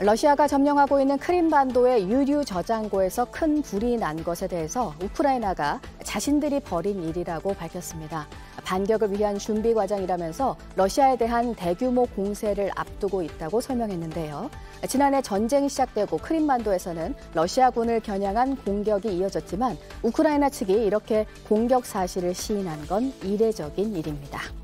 러시아가 점령하고 있는 크림반도의 유류 저장고에서 큰 불이 난 것에 대해서 우크라이나가 자신들이 벌인 일이라고 밝혔습니다. 반격을 위한 준비 과정이라면서 러시아에 대한 대규모 공세를 앞두고 있다고 설명했는데요. 지난해 전쟁이 시작되고 크림반도에서는 러시아군을 겨냥한 공격이 이어졌지만 우크라이나 측이 이렇게 공격 사실을 시인한 건 이례적인 일입니다.